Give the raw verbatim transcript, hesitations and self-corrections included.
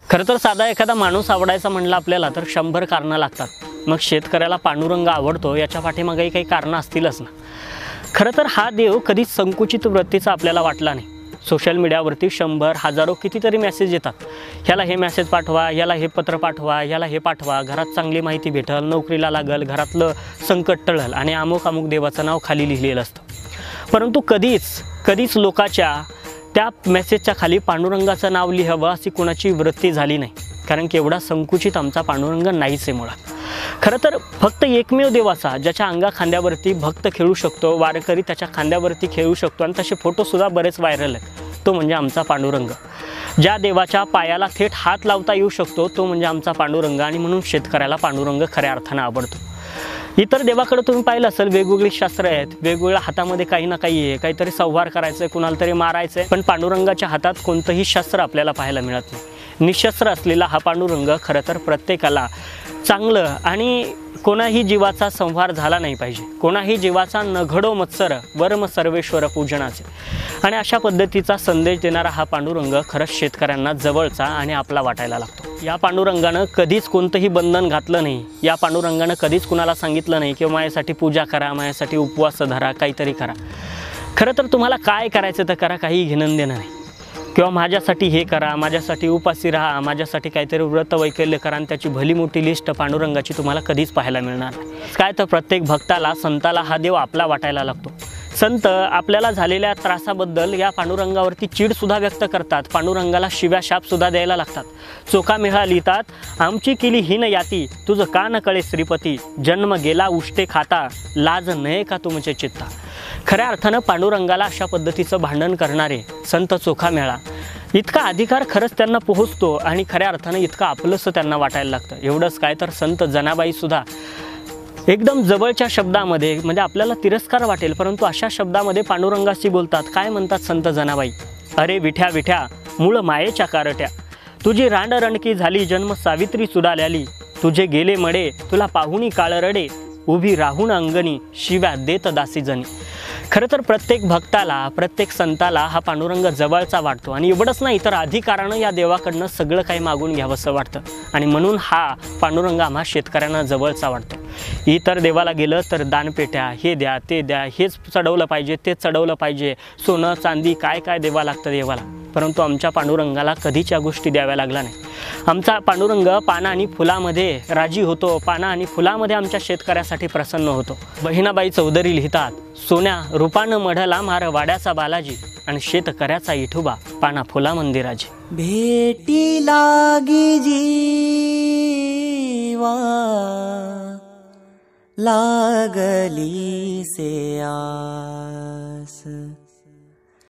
खरं तर साधा एखादा माणूस आवडायचा म्हणलं आपल्याला तर शंभर कारणं लागतात। मग शेतकऱ्याला पांडुरंग आवडतो याच्या पाठीमागे काही कारणं असतीलच ना। खरं तर हा देव कधीच संकुचित वृत्तीचा आपल्याला वाटला नाही। सोशल मीडियावरती शंभर हजारो कितीतरी मेसेज येतात, ह्याला हे मेसेज पाठवा, याला हे पत्र पाठवा, याला हे पाठवा, घरात चांगली माहिती भेटल, नोकरीला लागल, घरातलं संकट टळल आणि अमुक अमुक देवाचं नाव खाली लिहिलेलं असतं। परंतु कधीच कधीच लोकांच्या त्या मेसेजच्या खाली पांडुरंगाचं नाव लिहावं अशी कोणाची वृत्ती झाली नाही, कारण की एवढा संकुचित आमचा पांडुरंग नाहीच आहे मुळात। खरं तर फक्त एकमेव देवाचा ज्याच्या अंगा खांद्यावरती भक्त खेळू शकतो, वारकरी त्याच्या खांद्यावरती खेळू शकतो आणि तसे फोटोसुद्धा बरेच व्हायरल आहेत, तो म्हणजे आमचा पांडुरंग। ज्या देवाच्या पायाला थेट हात लावता येऊ शकतो तो म्हणजे आमचा पांडुरंग, आणि म्हणून शेतकऱ्याला पांडुरंग खऱ्या अर्थानं आवडतो। इतर देवाकडे तुम्ही पाहिलं असेल वेगवेगळी शास्त्र आहेत, वेगवेगळ्या हातामध्ये काही ना काही आहे, काहीतरी संहार करायचं आहे, कुणाला तरी मारायचं आहे, पण पांडुरंगाच्या हातात कोणतंही शस्त्र आपल्याला पाहायला मिळत नाही। निशस्त्र असलेला हा पांडुरंग खरं तर प्रत्येकाला चांगलं आणि कोणाही जीवाचा संहार झाला नाही पाहिजे, कोणाही जीवाचा न घडो मत्सर वर्म सर्वेश्वर पूजनाचे, आणि अशा पद्धतीचा संदेश देणारा हा पांडुरंग खरंच शेतकऱ्यांना जवळचा आणि आपला वाटायला लागतो। या पांडुरंगानं कधीच कोणतंही बंधन घातलं नाही, या पांडुरंगानं कधीच कुणाला सांगितलं नाही की माझ्यासाठी पूजा करा, माझ्यासाठी उपवास धरा, काहीतरी करा। खरं तर तुम्हाला काय करायचं तर करा, काही घेणं देणं नाही, किंवा माझ्यासाठी हे करा, माझ्यासाठी उपासी राहा, माझ्यासाठी काहीतरी व्रत वैकल्य करा, आणि त्याची भली मोठी लिस्ट पांडुरंगाची तुम्हाला कधीच पाहायला मिळणार नाही। काय तर प्रत्येक भक्ताला संताला हा देव आपला वाटायला लागतो। संत आपल्याला झालेल्या त्रासाबद्दल या पांडुरंगावरती चीडसुद्धा व्यक्त करतात, पांडुरंगाला शिव्या शापसुद्धा द्यायला लागतात। चोखा मेळा लिहितात, आमची केली हीन याती तुझं का न कळे श्रीपती, जन्म गेला उष्टे खाता लाज नये का तुमचे चित्ता। खऱ्या अर्थानं पांडुरंगाला अशा पद्धतीचं भांडण करणारे संत चोखा मेळा इतका अधिकार खरंच त्यांना पोहोचतो, आणि खऱ्या अर्थानं इतकं आपलंसं त्यांना वाटायला लागतं। एवढंच काय तर संत जनाबाईसुद्धा एकदम जवळच्या शब्दामध्ये, म्हणजे आपल्याला तिरस्कार वाटेल परंतु अशा शब्दामध्ये पांडुरंगाशी बोलतात। काय म्हणतात संत जनाबाई, अरे विठ्या विठ्या मूळ मायेच्या कारट्या, तुझी रांड रणकी झाली जन्म सावित्री सुडाल्याली, तुझे गेले मडे तुला पाहुणी काळ रडे, उभी राहून अंगणी शिव्या देत दासी जनी। खरं तर प्रत्येक भक्ताला प्रत्येक संताला हा पांडुरंग जवळचा वाटतो, आणि एवढंच नाही तर अधिकारानं या देवाकडनं सगळं काही मागून घ्यावंसं वाटतं, आणि म्हणून हा पांडुरंग आम्हा शेतकऱ्यांना जवळचा वाटतो। इतर देवाला गेलं तर दानपेट्या, हे द्या ते द्या, हेच चढवलं पाहिजे ते चढवलं पाहिजे, सोनं चांदी काय काय देवा लागतं देवाला, परंतु आमच्या पांडुरंगाला कधीच या गोष्टी द्याव्या लागल्या नाही। आमचा पांडुरंग पाना आणि फुलामध्ये राजी होतो, पाना आणि फुलामध्ये आमच्या शेतकऱ्यासाठी प्रसन्न होतो। बहिणाबाई चौधरी लिहितात, सोन्या रूपानं मढला मार वाड्याचा बालाजी, आणि शेतकऱ्याचा इठुबा पाना फुला मंदिराजी। भेटी लागी जीवा लागली से आस,